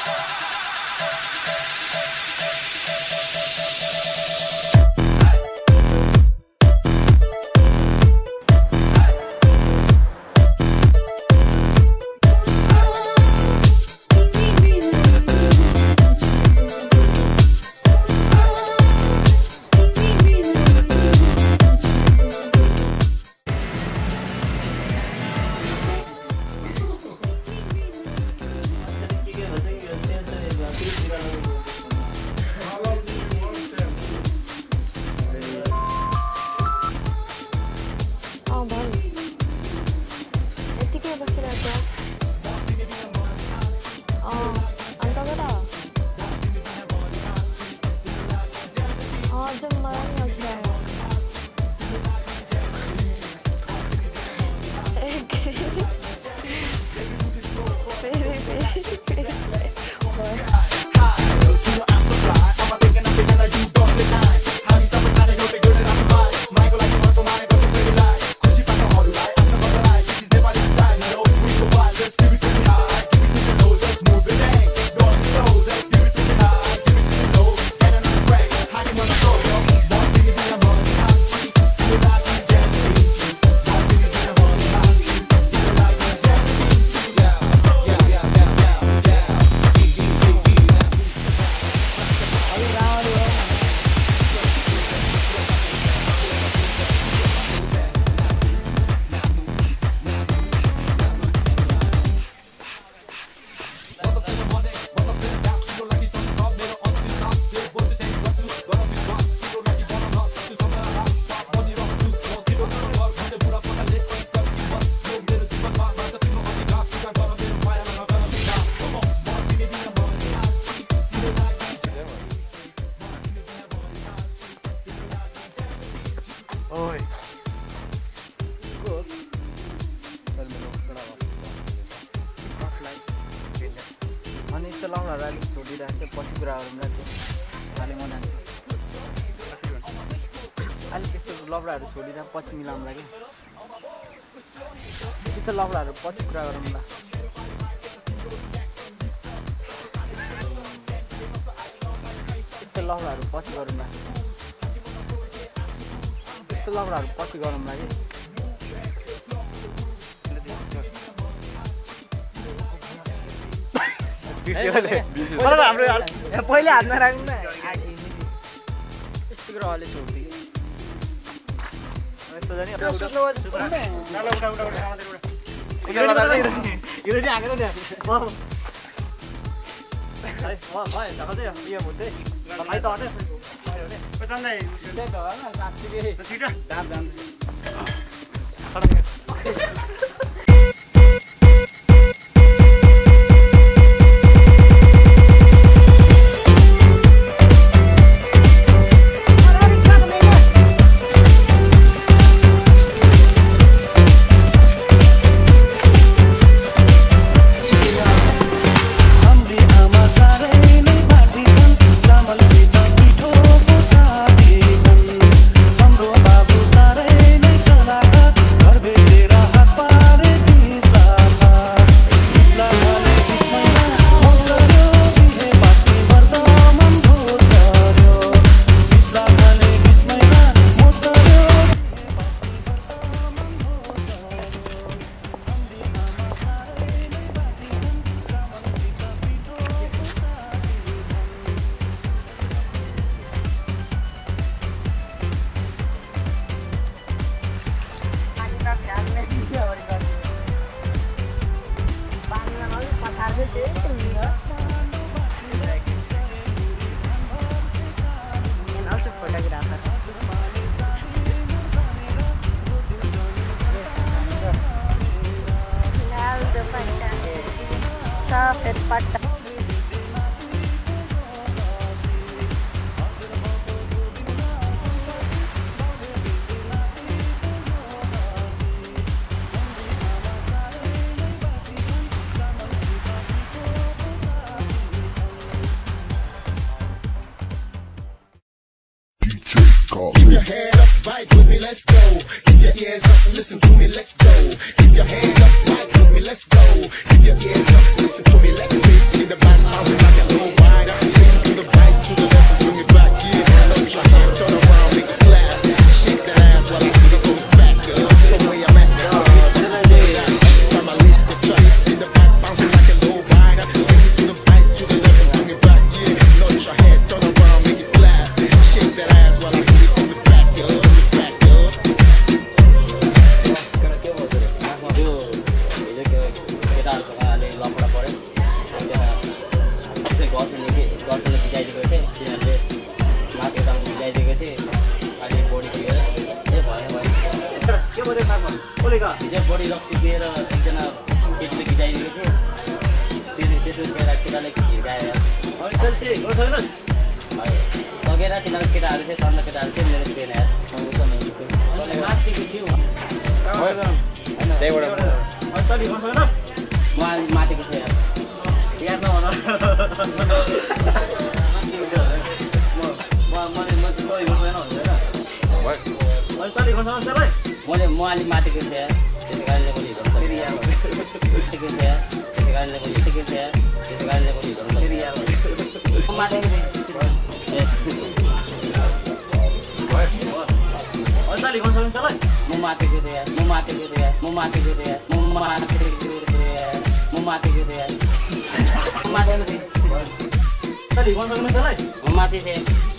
लफडाहरु छोडिरा पछि मिलाउँला के त्यस्तो लफडाहरु पछि कुरा गरौँला त्यस्तो लफडाहरु पछि गरौँला त्यस्तो लफडाहरु पछि गरौँला के हाम्रो पहिले हातमा राख्नु न यस्तो कुरा अहिले छोड्दियो Keep your head up, vibe with me, let's go. Keep your ears up and listen to me, let's go. Keep your head up, vibe with me. me, let's go. Keep your ears up, listen to me, let me see the back bouncing like a low rider. Swing to the right, to the left, and bring it back. Yeah, let your hand turn around, make it clap. Shake that ass while I do it goes back up. The way I'm at now, from my list of tracks. See the back bouncing like a low rider. Swing to the right, to the left, and bring it back. Yeah, let your hand turn around, make it clap. Shake that ass while I do it goes back up, back up. लपडा पऱ्यो त्यसै गर्लफ्रेन्डले भिजाइदिएको थिएँ तिनीहरूले माथि उता भिजाइदिएको थिएँ अनि बोडी दिएर के भयो हिजो बोडी रक्सी दिएर एकजना केटीले भिजाइदिएको थिएँ त्यसो केटाले हिर्कायो सकेर तिनीहरू केटाहरू थिए सन्ना केटाहरू थिए मेरो ट्रेन माथिको थिएँ याद नभन मैले म अलिक माथिको थिएँ त्यसै कारणले पनि माथि थिएँ